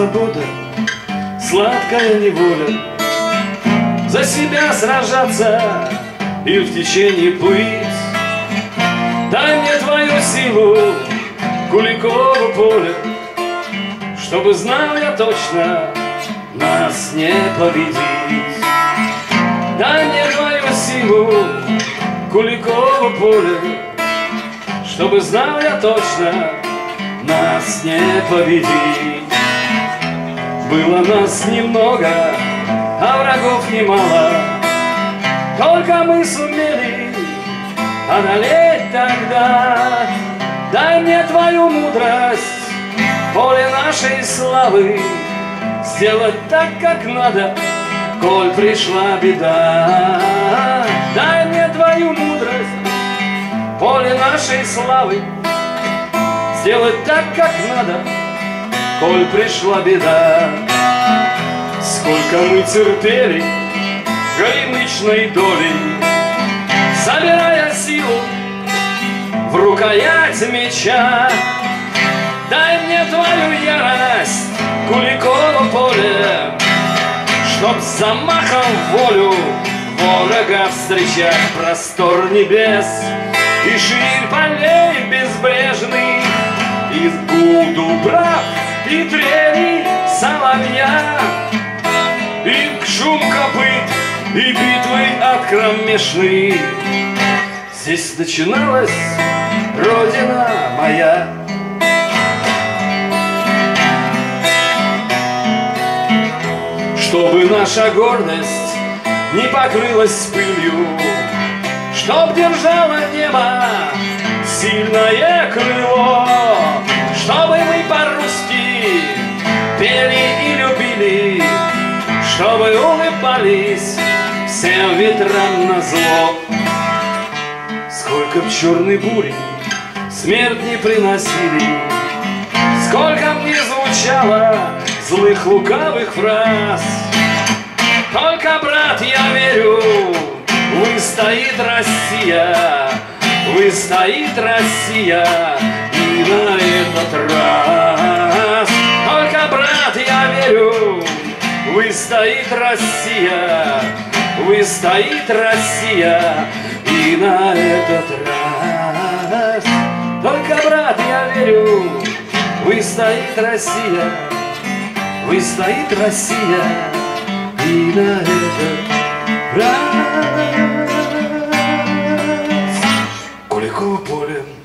свобода, сладкая неволя, за себя сражаться и в течение плыть. Дай мне твою силу, Куликово поле, чтобы знал я точно, нас не победить. Дай мне твою силу, Куликово поле, чтобы знал я точно, нас не победить. Было нас немного, а врагов немало, только мы сумели одолеть тогда. Дай мне твою мудрость, поле нашей славы, сделать так, как надо, коль пришла беда. Дай мне твою мудрость, поле нашей славы, сделать так, как надо, коль пришла беда. Сколько мы терпели горемычной долей, собирая силу в рукоять меча. Дай мне твою ярость, Куликово поле, чтоб с замахом волю ворога встречать. Простор небес и ширь полей безбрежных, и гул дубрав, и трели соловья, и шум копыт, и битвы откромешны. Здесь начиналась Родина моя. Чтобы наша гордость не покрылась пылью, чтоб держало небо сильное крыло, чтобы мы по-русски пели и любили, чтобы улыбались всем ветрам назло. Сколько б черной бури смерть не приносили, сколько б не звучало злых лукавых фраз, только, брат, я верю, выстоит Россия, выстоит Россия и на этот раз. Только, брат, я верю, выстоит Россия, выстоит Россия и на этот раз. Только, брат, я верю, выстоит Россия, выстоит Россия и на этот раз. Куликово поле.